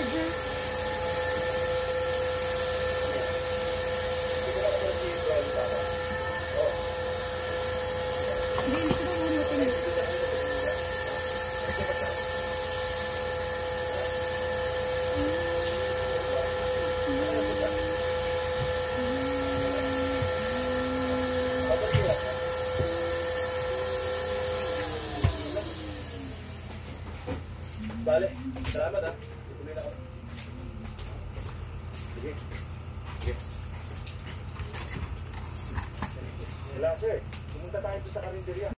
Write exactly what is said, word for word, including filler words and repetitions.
Bale, salamat ha. Tuloy na ako. Sige. Sige. Wala sir, pumunta tayo sa karinderya.